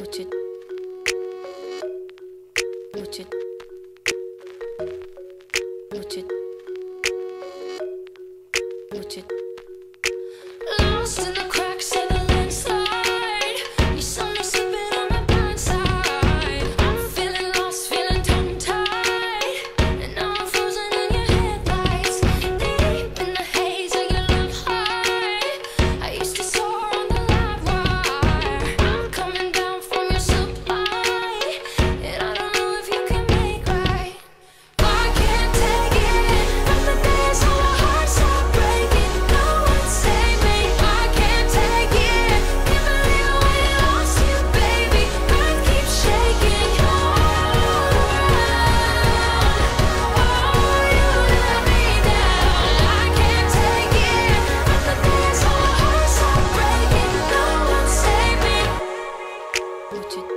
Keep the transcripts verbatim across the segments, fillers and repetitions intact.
Watch it. Watch it. Watch it. Watch it. Lost in the cracks of the landslide. You saw me slipping on my blind side. I'm feeling lost, feeling tongue-tied, and now I'm frozen in your headlights. Deep in the haze of your love high, I used to soar on the live wire. I'm coming down from your supply, and I don't know if you can make right. I can't take it from the days when our hearts are breaking. No one save me. I can't take it. Can't believe when I lost you, baby. Earth keeps shaking. Oh, you let me down. I can't take it from the days when our hearts are breaking. No one save me. Watch it.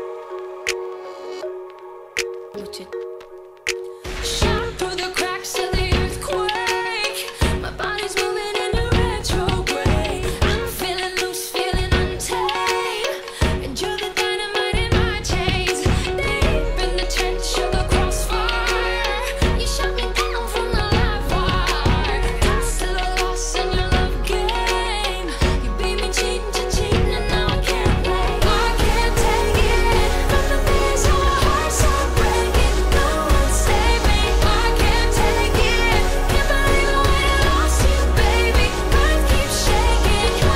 Watch it. Shot through the cracks of the earthquake. My body's moving in a retrograde. I'm feeling loose, feeling untamed, and you're the dynamite in my chains. Deep in the trench of the crossfire, you shot me down from the live wire. Lost to the loss in your love game. You beat me cheat to cheat, and now I can't play. I can't take it from the days when our hearts are breaking. No one save me. I can't take it. Can't believe when I lost you, baby. Earth keeps shaking. Oh,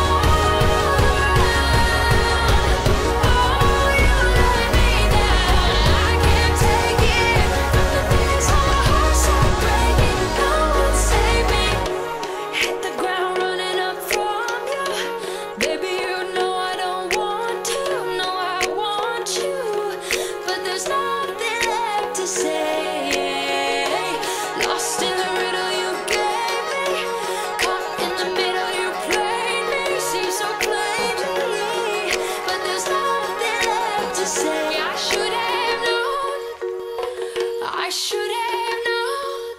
you let me down. I can't take it from the days when our hearts are breaking. No one save me. Hit the ground running up from you, baby. You know I don't want to. No, I want you, but there's nothing left to say. Lost in the riddle you gave me, caught in the middle you played me. See so plainly, but there's nothing left to say. I should have known. I should have known.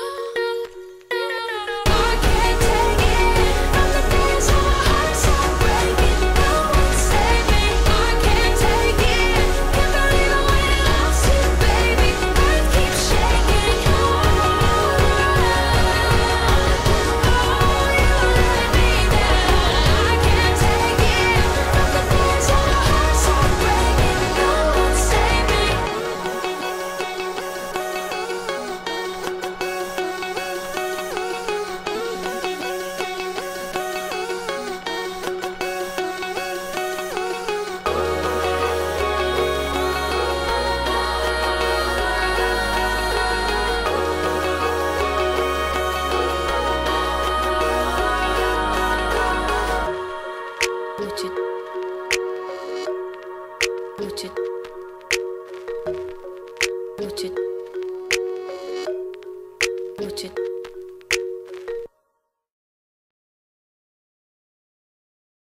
I can't take it from the days when our hearts are breaking. No one save me. I can't take it. Can't believe when I lost you, baby. Earth keeps shaking. Oh, you let me down. I can't take it from the days when our hearts are breaking. No one save me. Watch it. Watch it. Watch it.